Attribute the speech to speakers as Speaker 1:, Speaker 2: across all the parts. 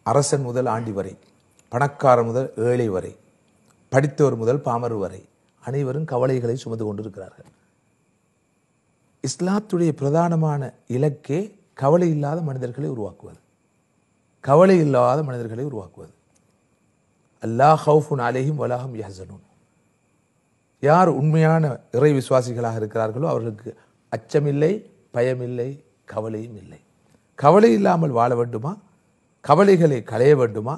Speaker 1: அரசன் முதல் ஆண்டி வரை, பணக்காரர் முதல் ஏழை வரை, படித்தவர் முதல் பாமர் வரை அனைவரும் கவலைகளை சுமந்து கொண்டிருக்கிறார்கள். இஸ்லாத்துடைய பிரதானமான இலக்கே கவலை இல்லாத மனிதர்களை உருவாக்குவது. கவலை இல்லாத மனிதர்களை உருவாக்குவது. அல்லாஹ் ஹவுஃபுன் அலைஹிம் வலஹும் யஹ்ஸனூன். யார் உண்மையான இறை விசுவாசிகளாக இருக்கிறார்களோ அவர்களுக்கு அச்சமில்லை, பயமில்லை, கவலையும் இல்லை. கவலை இல்லாமல் வாழ வேண்டுமா? கவலைகளை களைய வேண்டுமா?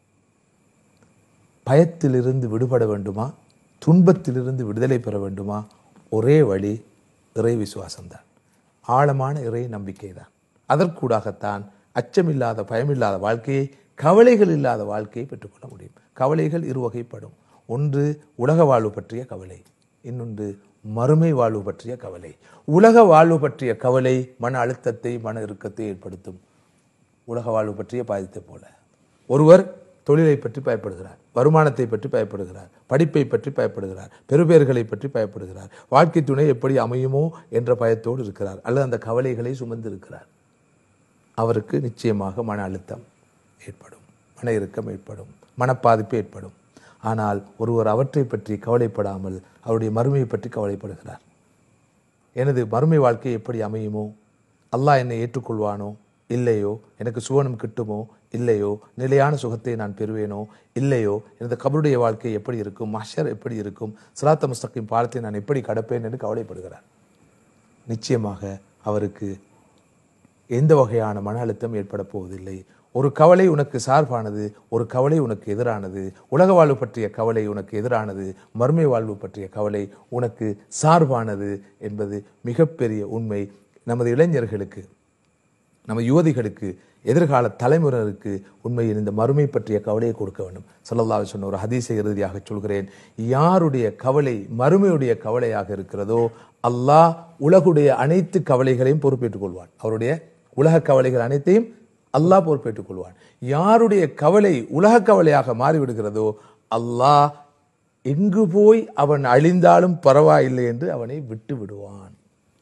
Speaker 1: பயத்திலிருந்து விடுபட வேண்டுமா? துன்பத்திலிருந்து விடுதலை பெற வேண்டுமா? ஒரே வழி இறை விசுவாசம்தான், ஆழமான இறை நம்பிக்கை தான். அதற்கூடாகத்தான் அச்சமில்லாத பயமில்லாத வாழ்க்கையை, கவலைகள் இல்லாத வாழ்க்கையை பெற்றுக்கொள்ள முடியும். கவலைகள் இருவகைப்படும். ஒன்று உலக வாழ்வு பற்றிய கவலை, இன்னொன்று மறுமை வாழ்வு பற்றிய கவலை. உலக வாழ்வு பற்றிய கவலை மன அழுத்தத்தை, மன இறுக்கத்தை ஏற்படுத்தும். உலக வாழ்வு பற்றிய பாதித்தை போல ஒருவர் தொழிலை பற்றி பயப்படுகிறார், வருமானத்தை பற்றி பயப்படுகிறார், படிப்பை பற்றி பயப்படுகிறார், பெறுபேறுகளை பற்றி பயப்படுகிறார், வாழ்க்கை துணை எப்படி அமையுமோ என்ற பயத்தோடு இருக்கிறார், அல்லது அந்த கவலைகளை சுமந்து இருக்கிறார். அவருக்கு நிச்சயமாக மன அழுத்தம் ஏற்படும், மன இறுக்கம் ஏற்படும், மனப்பாதிப்பு ஏற்படும். ஆனால் ஒருவர் அவற்றை பற்றி கவலைப்படாமல் அவருடைய மறுமையை பற்றி கவலைப்படுகிறார். எனது மறுமை வாழ்க்கை எப்படி அமையுமோ, அல்லாஹ் என்னை ஏற்றுக்கொள்வானோ இல்லையோ, எனக்கு சுவனம் கிட்டுமோ இல்லையோ, நிலையான சுகத்தை நான் பெறுவேனோ இல்லையோ, எனது கபருடைய வாழ்க்கை எப்படி இருக்கும், மஹ்ஷர் எப்படி இருக்கும், சிராத்த முஸ்தகீம் பாலத்தை நான் எப்படி கடப்பேன் என்று கவலைப்படுகிறார். நிச்சயமாக அவருக்கு எந்த வகையான மன அழுத்தம் ஏற்பட போவதில்லை. ஒரு கவலை உனக்கு சார்பானது, ஒரு கவலை உனக்கு எதிரானது. உலக வாழ்வு பற்றிய கவலை உனக்கு எதிரானது, மறுமை வாழ்வு பற்றிய கவலை உனக்கு சார்பானது என்பது மிகப்பெரிய உண்மை. நமது இளைஞர்களுக்கு, நம்ம யுவதிகளுக்கு, எதிர்கால தலைமுறைக்கு உண்மையில் இந்த மறுமை பற்றிய கவலையை கொடுக்க வேண்டும். ஸல்லல்லாஹு அலைஹி வஸல்லம் ஒரு ஹதீஸை இறுதியாக சொல்கிறேன். யாருடைய கவலை மறுமையுடைய கவலையாக இருக்கிறதோ அல்லாஹ் உலகுடைய அனைத்து கவலைகளையும் பொறுப்பேற்றுக் கொள்வான். அவருடைய உலக கவலைகள் அனைத்தையும் அல்லாஹ் பொறுப்பேற்றுக் கொள்வான். யாருடைய கவலை உலக கவலையாக மாறிவிடுகிறதோ அல்லாஹ் எங்கு போய் அவன் அழிந்தாலும் பரவாயில்லை என்று அவனை விட்டு விடுவான்.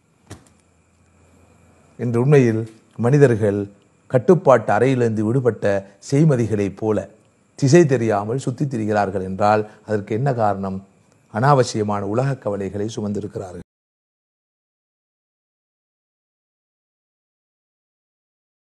Speaker 1: என்ற உண்மையில் மனிதர்கள் கட்டுப்பாட்டு அறையிலிருந்து விடுபட்ட செய்மதிகளைப் போல திசை தெரியாமல் சுத்தி திரிகிறார்கள் என்றால் அதற்கு என்ன காரணம்? அனாவசியமான உலக கவலைகளை சுமந்திருக்கிறார்கள்.